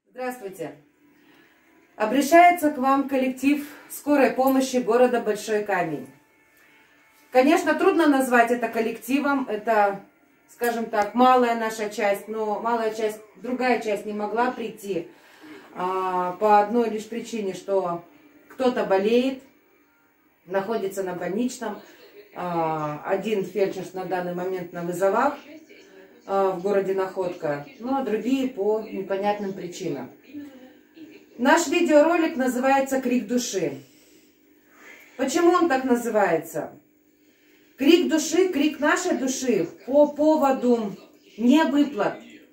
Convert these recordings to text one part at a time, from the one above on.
Здравствуйте! Обращается к вам коллектив скорой помощи города Большой Камень. Конечно, трудно назвать это коллективом, это, скажем так, малая наша часть, но малая часть, другая часть не могла прийти по одной лишь причине, что кто-то болеет, находится на больничном, один фельдшер на данный момент на вызовах в городе Находка, ну а другие по непонятным причинам. Наш видеоролик называется «Крик души». Почему он так называется? Крик души, крик нашей души по поводу невыплат.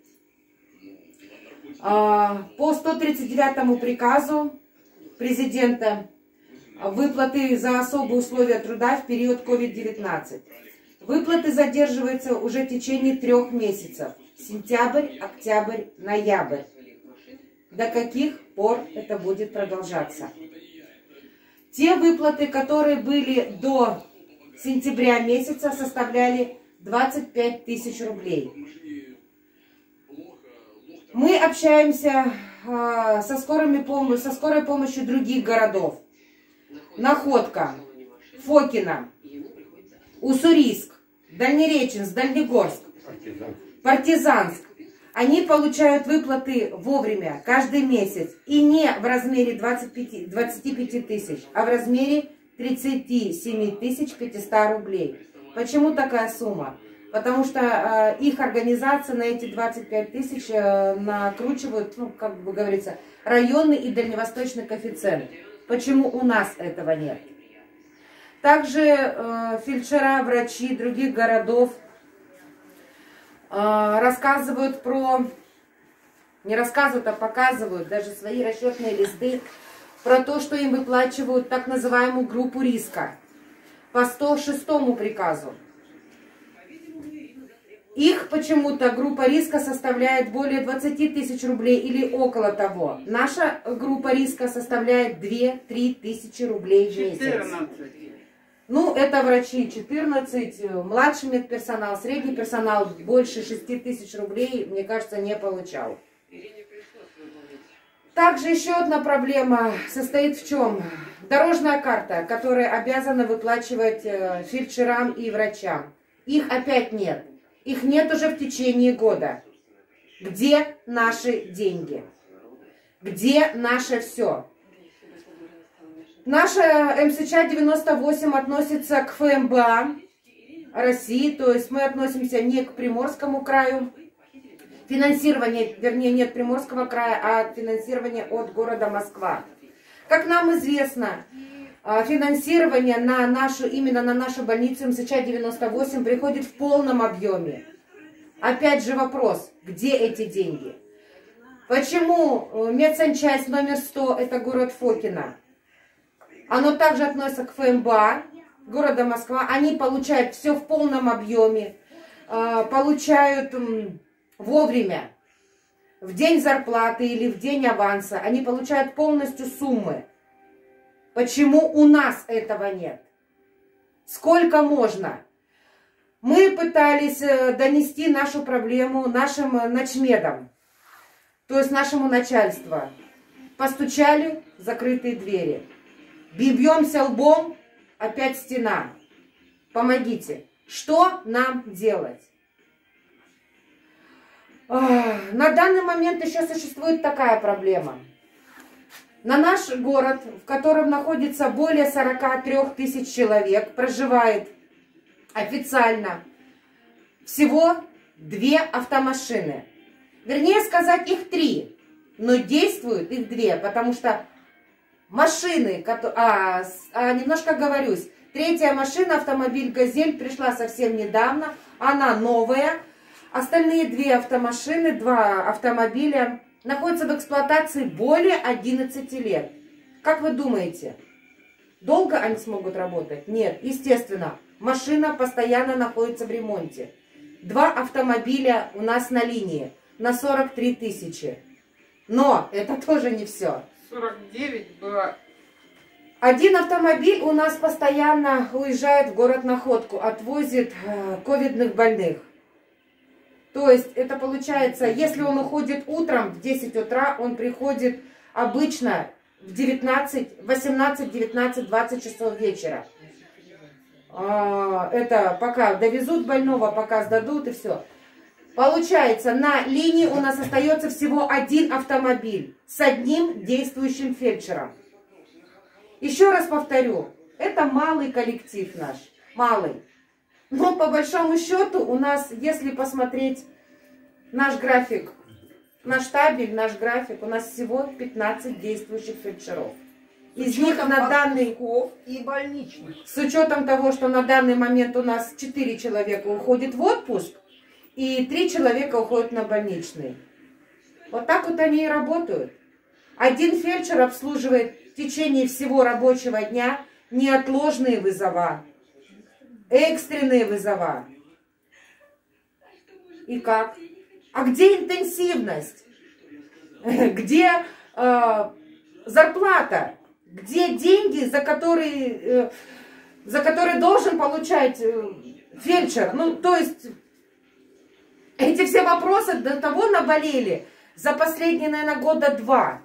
По 139 приказу президента выплаты за особые условия труда в период COVID-19. Выплаты задерживаются уже в течение 3 месяцев. Сентябрь, октябрь, ноябрь. До каких пор это будет продолжаться? Те выплаты, которые были до сентября месяца, составляли 25 тысяч рублей. Мы общаемся со скорой помощью других городов. Находка, Фокино, Уссурийск, Дальнереченск, Дальнегорск, Партизанск. Они получают выплаты вовремя, каждый месяц. И не в размере 25 тысяч, а в размере 37 500 рублей. Почему такая сумма? Потому что их организация на эти 25 тысяч накручивают, ну, как бы говорится, районный и дальневосточный коэффициент. Почему у нас этого нет? Также фельдшера, врачи других городов рассказывают не рассказывают, а показывают даже свои расчетные листы про то, что им выплачивают так называемую группу риска по 106 приказу. Их почему-то группа риска составляет более 20 тысяч рублей или около того. Наша группа риска составляет 2-3 тысячи рублей в месяц. 14. Ну, это врачи 14, младший медперсонал, средний персонал больше 6 тысяч рублей, мне кажется, не получал. Также еще одна проблема состоит в чем? Дорожная карта, которая обязана выплачивать фельдшерам и врачам. Их опять нет. Их нет уже в течение года. Где наши деньги? Где наше все? Наша МСЧ-98 относится к ФМБА России, то есть мы относимся не к Приморскому краю. Финансирование, вернее, нет Приморского края, а финансирование от города Москва. Как нам известно, финансирование именно на нашу больницу МСЧ-98 приходит в полном объеме. Опять же вопрос, где эти деньги? Почему медсанчасть номер 100, это город Фокино? Оно также относится к ФМБА города Москва. Они получают все в полном объеме, получают вовремя, в день зарплаты или в день аванса. Они получают полностью суммы. Почему у нас этого нет? Сколько можно? Мы пытались донести нашу проблему нашим начмедам, то есть нашему начальству. Постучали в закрытые двери. Бьемся лбом, опять стена. Помогите. Что нам делать? На данный момент еще существует такая проблема. На наш город, в котором находится более 43 тысяч человек, проживает официально всего 2 автомашины. Вернее сказать, их 3, но действуют их 2, потому что машины, немножко оговорюсь, 3-я машина, автомобиль «Газель», пришла совсем недавно, она новая. Остальные 2 автомашины, 2 автомобиля находятся в эксплуатации более 11 лет. Как вы думаете, долго они смогут работать? Нет, естественно, машина постоянно находится в ремонте. 2 автомобиля у нас на линии на 43 тысячи. Но это тоже не все. 49 было. Один автомобиль у нас постоянно уезжает в город Находку, отвозит ковидных больных. То есть это получается, если он уходит утром в 10 утра, он приходит обычно в 18, 19, 20 часов вечера. Это пока довезут больного, пока сдадут и все. Получается, на линии у нас остается всего один автомобиль с одним действующим фельдшером. Еще раз повторю, это малый коллектив наш, малый. Но по большому счету у нас, если посмотреть наш график, наш табель, наш график, у нас всего 15 действующих фельдшеров. Из них на данный... и больничных. С учетом того, что на данный момент у нас 4 человека уходит в отпуск, и 3 человека уходят на больничный. Вот так вот они и работают. Один фельдшер обслуживает в течение всего рабочего дня неотложные вызова, экстренные вызова. И как? А где интенсивность? Где зарплата? Где деньги, за которые должен получать фельдшер? Ну, то есть, эти все вопросы до того наболели за последние, наверное, года 2.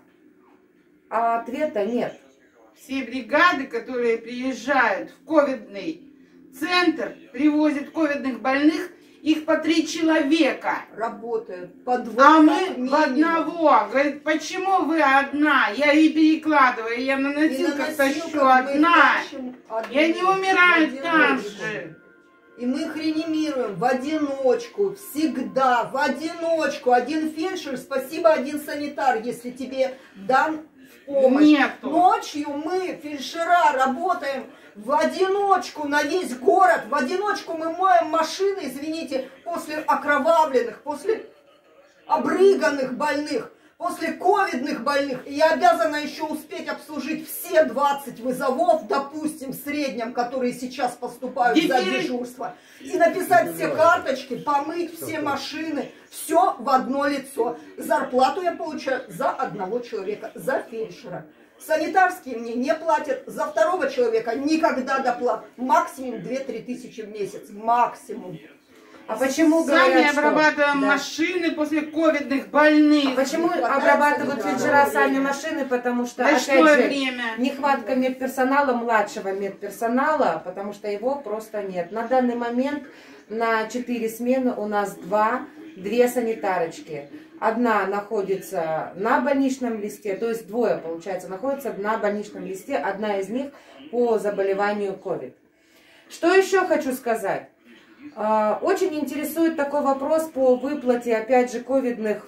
А ответа нет. Все бригады, которые приезжают в ковидный центр, привозят ковидных больных, их по 3 человека. Работают по 2. А мы в одного. Говорит, почему вы одна? Я и перекладываю, я на носилках тащу одна. Я не умираю там же. И мы их реанимируем в одиночку, всегда, в одиночку. Один фельдшер, спасибо, один санитар, если тебе дан в помощь. Нету. Ночью мы, фельдшера, работаем в одиночку на весь город. В одиночку мы моем машины, извините, после окровавленных, после обрыганных больных, после ковидных больных. И я обязана еще успеть обслужить все 20 вызовов, допустим, в среднем, которые сейчас поступают за дежурство. И написать все карточки, помыть все машины. Все в одно лицо. Зарплату я получаю за одного человека, за фельдшера. Санитарские мне не платят, за второго человека никогда доплат. Максимум 2-3 тысячи в месяц. Максимум. А почему сами говорят, обрабатываем что... машины после ковидных больных? А почему обрабатывают фельдшера сами машины? Потому что, опять же, время? нехватка медперсонала, младшего медперсонала, потому что его просто нет. На данный момент на 4 смены у нас 2 санитарочки. Одна находится на больничном листе, то есть 2, получается, находятся на больничном листе. Одна из них по заболеванию COVID. Что еще хочу сказать? Очень интересует такой вопрос по выплате, опять же, ковидных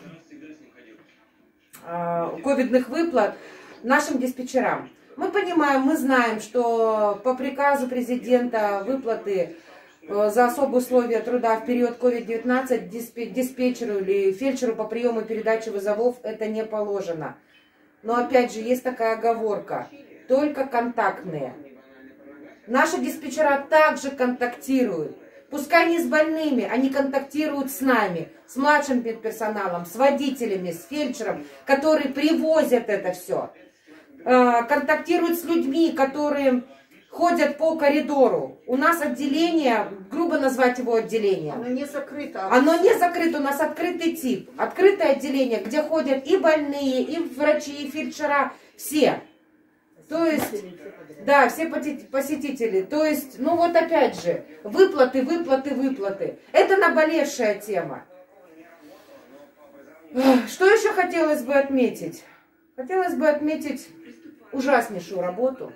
выплат нашим диспетчерам. Мы понимаем, мы знаем, что по приказу президента выплаты за особые условия труда в период COVID-19 диспетчеру или фельдшеру по приему и передаче вызовов это не положено. Но опять же, есть такая оговорка, только контактные. Наши диспетчера также контактируют. Пускай не с больными, они контактируют с нами, с младшим медперсоналом, с водителями, с фельдшером, которые привозят это все. Контактируют с людьми, которые ходят по коридору. У нас отделение, грубо назвать его отделение. Оно не закрыто. Оно не закрыто, у нас открытый тип. Открытое отделение, где ходят и больные, и врачи, и фельдшера, все. То есть, да, все посетители. То есть, ну вот опять же, выплаты. Это наболевшая тема. Что еще хотелось бы отметить? Хотелось бы отметить ужаснейшую работу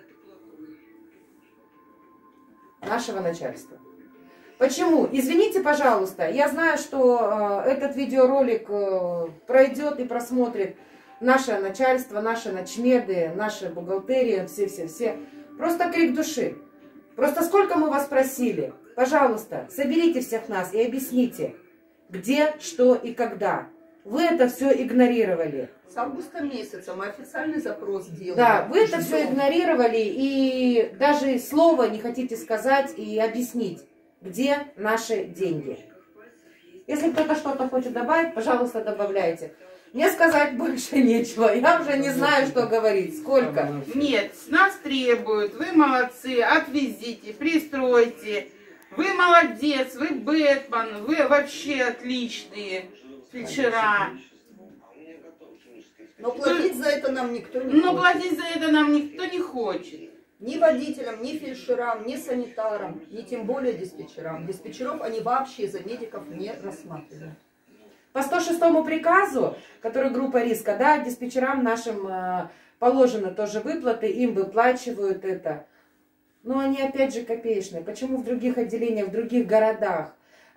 нашего начальства. Почему? Извините, пожалуйста, я знаю, что этот видеоролик пройдет и просмотрит наше начальство, наши начмеды, наши бухгалтерии, все. Просто крик души. Просто сколько мы вас просили, пожалуйста, соберите всех нас и объясните, где, что и когда. Вы это все игнорировали. С августа месяца мы официальный запрос делали. Да, вы это все игнорировали и даже слова не хотите сказать и объяснить, где наши деньги. Если кто-то что-то хочет добавить, пожалуйста, добавляйте. Мне сказать больше нечего. Я уже не знаю, что говорить. Сколько? Нет, с нас требуют. Вы молодцы, отвезите, пристройте Вы молодец, вы Бэтмен, вы вообще отличные фельдшера. Но платить за это нам никто не Но хочет. платить за это нам никто не хочет. Ни водителям, ни фельдшерам, ни санитарам, ни тем более диспетчерам. Диспетчеров они вообще за медиков не рассматривают. По 106 приказу, который группа риска, да, диспетчерам нашим положены тоже выплаты, им выплачивают это. Но они опять же копеечные. Почему в других отделениях, в других городах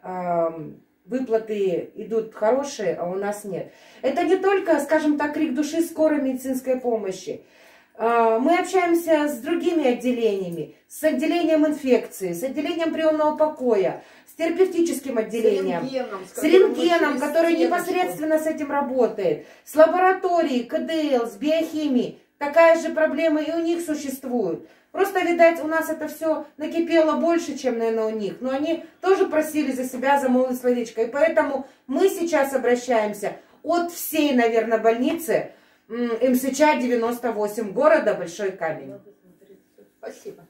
выплаты идут хорошие, а у нас нет? Это не только, скажем так, крик души скорой медицинской помощи. Мы общаемся с другими отделениями, с отделением инфекции, с отделением приемного покоя, с терапевтическим отделением, с рентгеном, который непосредственно с этим работает, с лабораторией, КДЛ, с биохимией. Такая же проблема и у них существует. Просто, видать, у нас это все накипело больше, чем, наверное, у них. Но они тоже просили за себя замолвить словечко. И поэтому мы сейчас обращаемся от всей, наверное, больницы МСЧ 98 города Большой Камень. Спасибо.